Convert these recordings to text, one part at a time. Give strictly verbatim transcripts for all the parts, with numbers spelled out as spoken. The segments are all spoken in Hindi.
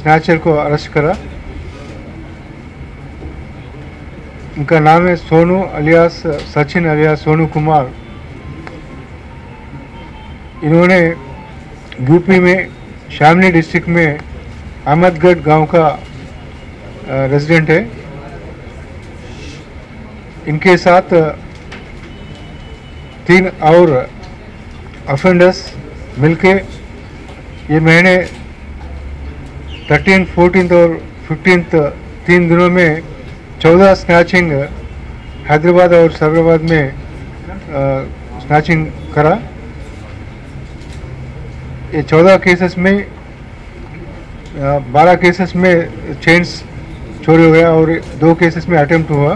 स्नैचर को अरेस्ट करा। इनका नाम है सोनू अलियास सचिन अलियास सोनू कुमार। इन्होंने यूपी में शामली डिस्ट्रिक्ट में अहमदगढ़ गांव का रेजिडेंट है। इनके साथ तीन और ऑफेंडर्स मिलके ये महीने थर्टीन फोर्टीन और फिफ्टीन तीन दिनों में चौदह स्नैचिंग हैदराबाद और सैबराबाद में स्नैचिंग करा। ये चौदह केसेस में बारह केसेस में चेन्स चोरी हो गया और दो केसेस में अटेम्प्ट हुआ।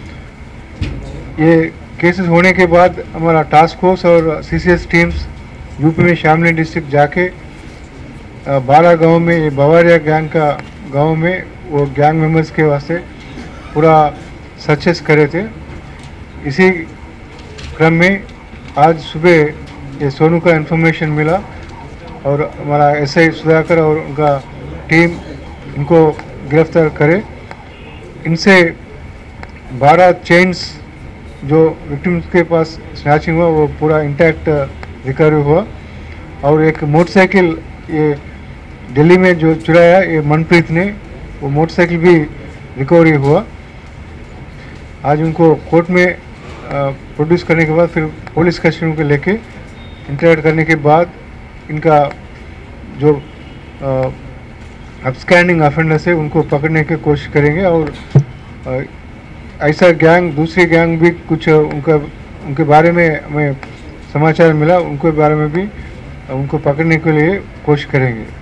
ये केसेस होने के बाद हमारा टास्क फोर्स और सीसीएस टीम्स यूपी में शामली डिस्ट्रिक्ट जाके बारह गांव में ये बवारिया गैंग का गांव में वो गैंग मेंबर्स के वास्ते पूरा सर्चेस करे थे। इसी क्रम में आज सुबह ये सोनू का इन्फॉर्मेशन मिला और हमारा एसआई सुधाकर और उनका टीम इनको गिरफ्तार करे। इनसे बारह चेन्स जो विक्टिम्स के पास स्नैचिंग हुआ वो पूरा इंटैक्ट रिकवरी हुआ और एक मोटरसाइकिल ये दिल्ली में जो चुराया ये मनप्रीत ने, वो मोटरसाइकिल भी रिकवरी हुआ। आज उनको कोर्ट में प्रोड्यूस करने के बाद फिर पुलिस कस्टडी को लेके इंटरेक्ट करने के बाद इनका जो अपस्टैंडिंग ऑफेंडर्स है उनको पकड़ने की कोशिश करेंगे और आ, ऐसा गैंग दूसरी गैंग भी कुछ उनका उनके बारे में हमें समाचार मिला, उनके बारे में भी उनको पकड़ने के लिए कोशिश करेंगे।